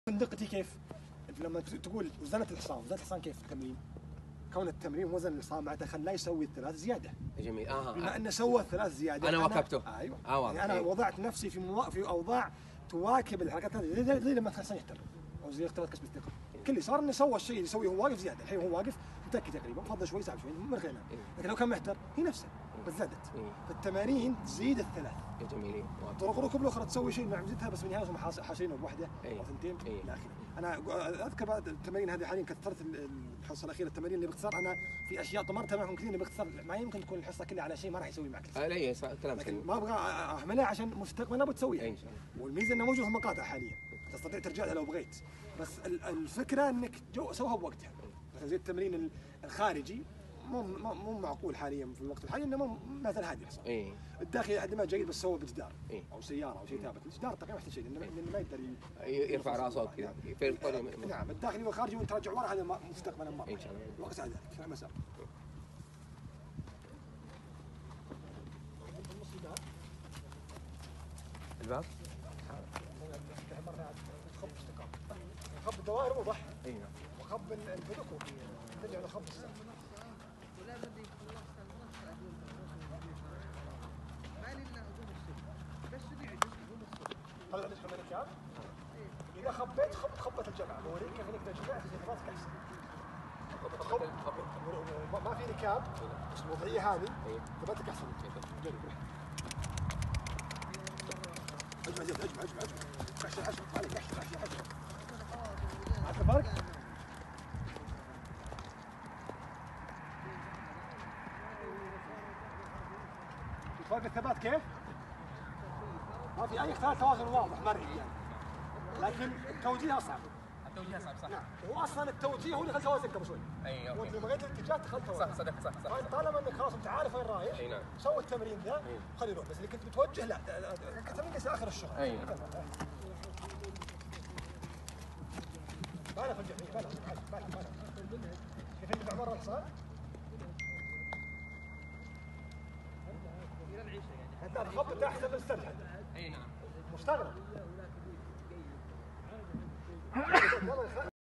دقتي كيف؟ لما تقول وزنت الحصان كيف التمرين؟ كون التمرين وزن الحصان معناته خلاه يسوي الثلاث زياده. جميل. بما انه سوى الثلاث زياده انا واكبته. ايوه. يعني انا وضعت نفسي في اوضاع تواكب الحركات هذه زي لما الحصان يحترم او زي اختبار كسب الثقه. كل اللي صار انه سوى الشيء اللي يسويه هو واقف زياده، الحين هو واقف متكي تقريبا، فضل شوي سحب شوي من غير لكن لو كان محتر هي نفسه بس زادت. فالتمارين تزيد الثلاث. جميل. طرق ركوب الاخرى تسوي شيء مع مزيتها، بس بالنهايه هم حاشرينه بوحده او ثنتين الى اخره. انا اذكر بعد التمارين هذه حاليا كثرت الحصه الاخيره التمارين اللي باختصار انا في اشياء طمرتها معهم كثير باختصار، ما يمكن تكون الحصه كلها على شيء ما راح يسوي معك. لا كلام لكن ما ابغى اهملها عشان مستقبلا بتسويها. ان شاء الله. والميزه انه موجود في مقاطع حاليا تستطيع ترجع لها لو بغيت، بس الفكره انك سوها بوقتها. مثلا زي التمرين الخارجي مو معقول حاليا في الوقت الحالي انه مو مثل هذه الحصه. الداخلي ادمه جيد بس سوى بجدار او سياره او شيء ثابت، الجدار تقريبا يحتاج شيء لانه ما يقدر يرفع راسه كذا في الطريق. نعم الداخلي والخارجي وانت ترجع ورا هذا مستقبلا مره ان شاء الله الوقت على ذلك في المسار. الباب خب الدوائر وضح. اي نعم. وخب البدوكو ترجع لخب الساعه. طلع نسحب من الركاب. اذا خبيت خبه الجمع بوريك كيف انك تجمع في راسك احسن. ما في ركاب بس الوضعيه هذه ثباتك احسن. جرب اجمع حشر عليك حشر عارف الفرق؟ فرق الثبات كيف؟ ما في اي اختلاف توازن واضح مرئي يعني، لكن التوجيه اصعب. التوجيه صعب صح. نعم هو اصلا التوجيه هو اللي خلى توازن قبل شوي. اي اوكي. وانت لما غيرت الاتجاه دخلت توازن. صح. طالما انك خلاص انت عارف وين رايح. اي نعم. سوي التمرين ذا وخليه يروح، بس اللي كنت بتوجه لا التمرين ليس اخر الشغل. اي نعم. بالك في الجميع بالك كيف يدفع برا الحصان؟ انت الخط احسن من السرحه. اي نعم. مستغرب